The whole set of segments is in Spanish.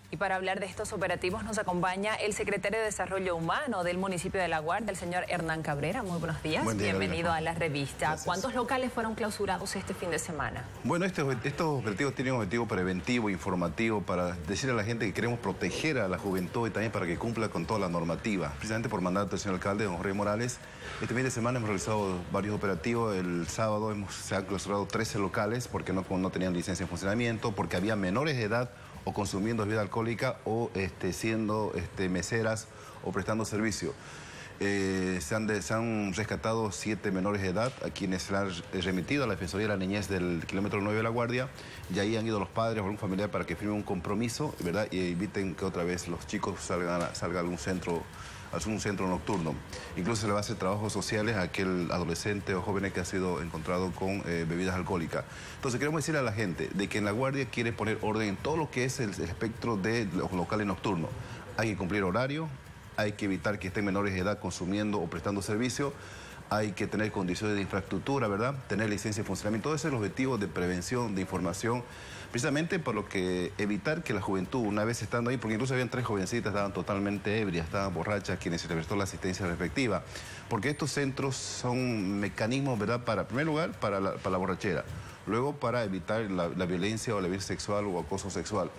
Y para hablar de estos operativos nos acompaña el secretario de Desarrollo Humano del municipio de La Guardia, el señor Hernán Cabrera. Muy buenos días. Buen día, bienvenido a la revista. Gracias. ¿Cuántos locales fueron clausurados este fin de semana? Bueno, estos operativos tienen un objetivo preventivo, informativo, para decirle a la gente que queremos proteger a la juventud y también para que cumpla con toda la normativa. Precisamente por mandato del señor alcalde, don Jorge Morales, este fin de semana hemos realizado varios operativos. El sábado se han clausurado 13 locales porque no tenían licencia de funcionamiento, porque había menores de edad o consumiendo bebida alcohólica o siendo meseras o prestando servicio. Se han rescatado 7 menores de edad a quienes se han remitido a la Defensoría de la Niñez del kilómetro 9 de La Guardia, y ahí han ido los padres o algún familiar para que firmen un compromiso, ¿verdad? Y eviten que otra vez los chicos salgan a algún centro nocturno. Incluso se le va a hacer trabajos sociales a aquel adolescente o joven que ha sido encontrado con bebidas alcohólicas. Entonces queremos decirle a la gente de que en La Guardia quiere poner orden en todo lo que es el espectro de los locales nocturnos. Hay que cumplir horario, hay que evitar que estén menores de edad consumiendo o prestando servicio, hay que tener condiciones de infraestructura, ¿verdad? Tener licencia de funcionamiento. Todo ese es el objetivo de prevención, de información, precisamente por lo que evitar que la juventud, una vez estando ahí, porque incluso habían 3 jovencitas, estaban totalmente ebrias, estaban borrachas, quienes se les prestó la asistencia respectiva, porque estos centros son mecanismos, ¿verdad? Para, en primer lugar, para la borrachera, luego para evitar la violencia o la violencia sexual o acoso sexual.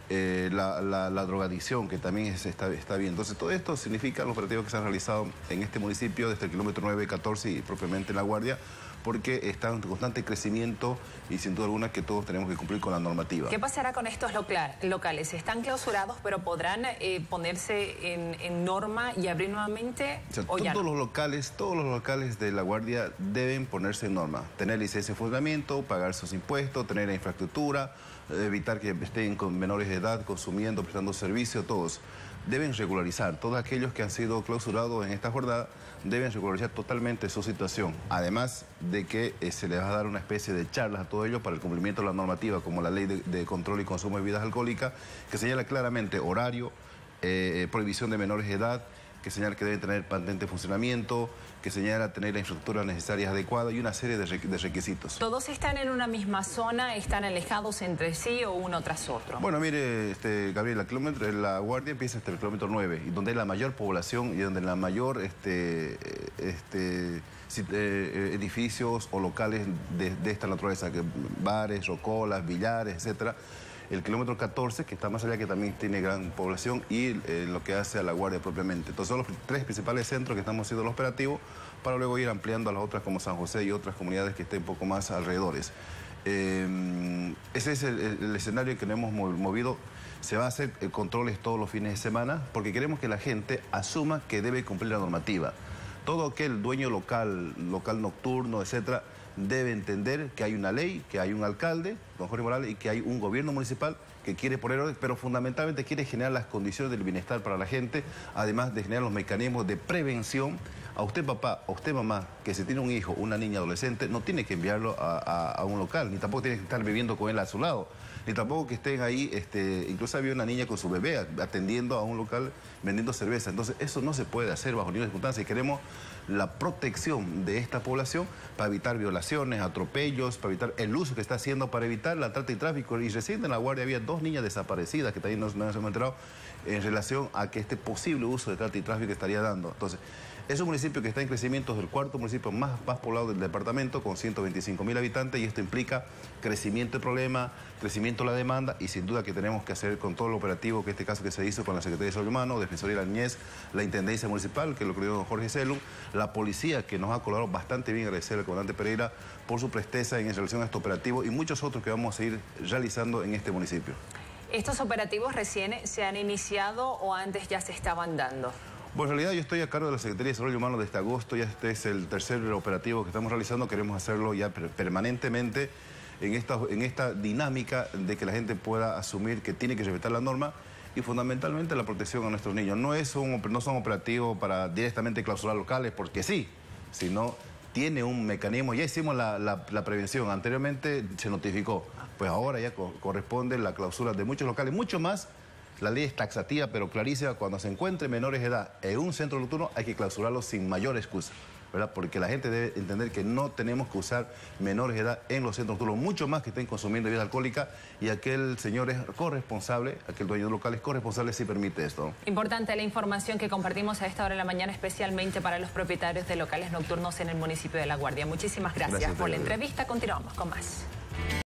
La drogadicción, que también está bien. Entonces, todo esto significa los operativos que se han realizado en este municipio desde el kilómetro 9, 14 y propiamente en La Guardia, porque está en constante crecimiento y sin duda alguna que todos tenemos que cumplir con la normativa. ¿Qué pasará con estos locales? Están clausurados, pero podrán ponerse en norma y abrir nuevamente. O sea, ¿O ya no? Todos los locales de La Guardia deben ponerse en norma, tener licencia de funcionamiento, pagar sus impuestos, tener la infraestructura, evitar que estén con menores de edad consumiendo, prestando servicio. Todos deben regularizar. Todos aquellos que han sido clausurados en esta jornada deben regularizar totalmente su situación. Además de que se les va a dar una especie de charlas a todos ellos para el cumplimiento de la normativa, como la ley de control y consumo de bebidas alcohólicas, que señala claramente horario, prohibición de menores de edad, que señala que deben tener patente de funcionamiento, que señala tener la infraestructura necesaria adecuada y una serie de requisitos. ¿Todos están en una misma zona, están alejados entre sí o uno tras otro? Bueno, mire, Gabriela, La Guardia empieza hasta el kilómetro 9, y donde hay la mayor población y donde la mayor edificios o locales de esta naturaleza, que bares, rocolas, billares, etcétera. El kilómetro 14, que está más allá, que también tiene gran población, y lo que hace a La Guardia propiamente. Entonces son los 3 principales centros que estamos haciendo los operativos, para luego ir ampliando a las otras como San José y otras comunidades que estén un poco más alrededores. Ese es el escenario que nos hemos movido. Se va a hacer controles todos los fines de semana, porque queremos que la gente asuma que debe cumplir la normativa. Todo aquel dueño local nocturno, etcétera, debe entender que hay una ley, que hay un alcalde, don Jorge Morales, y que hay un gobierno municipal que quiere poner orden, pero fundamentalmente quiere generar las condiciones del bienestar para la gente, además de generar los mecanismos de prevención. A usted, papá, a usted, mamá, que si tiene un hijo, una niña adolescente, no tiene que enviarlo a un local, ni tampoco tiene que estar viviendo con él a su lado, ni tampoco que estén ahí, incluso había una niña con su bebé atendiendo a un local vendiendo cerveza. Entonces, eso no se puede hacer bajo ninguna circunstancia, y queremos la protección de esta población para evitar violaciones, atropellos, para evitar el uso que está haciendo, para evitar la trata y tráfico. Y recién en La Guardia había 2 niñas desaparecidas que también nos hemos enterado en relación a que este posible uso de trata y tráfico estaría dando. Entonces, es un municipio que está en crecimiento, es el 4.º municipio más poblado del departamento, con 125.000 habitantes, y esto implica crecimiento de problema, crecimiento de la demanda, y sin duda que tenemos que hacer con todo lo operativo, que este caso que se hizo con la Secretaría de Desarrollo Humano, Defensoría de la Niñez, la Intendencia Municipal, que lo creó don Jorge Selum, la policía, que nos ha colaborado bastante bien, agradecer al comandante Pereira por su presteza en relación a este operativo, y muchos otros que vamos a ir realizando en este municipio. ¿Estos operativos recién se han iniciado o antes ya se estaban dando? Bueno, en realidad yo estoy a cargo de la Secretaría de Desarrollo Humano desde agosto, ya este es el 3er operativo que estamos realizando, queremos hacerlo ya permanentemente en esta dinámica de que la gente pueda asumir que tiene que respetar la norma y fundamentalmente la protección a nuestros niños. No son operativos para directamente clausurar locales porque sí, sino tiene un mecanismo. Ya hicimos la prevención, anteriormente se notificó, pues ahora ya corresponde la clausura de muchos locales, mucho más. La ley es taxativa, pero clarísima. Cuando se encuentren menores de edad en un centro nocturno, hay que clausurarlos sin mayor excusa. ¿verdad? Porque la gente debe entender que no tenemos que usar menores de edad en los centros nocturnos, mucho más que estén consumiendo bebida alcohólica, y aquel señor es corresponsable, aquel dueño local es corresponsable si permite esto. Importante la información que compartimos a esta hora de la mañana, especialmente para los propietarios de locales nocturnos en el municipio de La Guardia. Muchísimas gracias por la entrevista. Continuamos con más.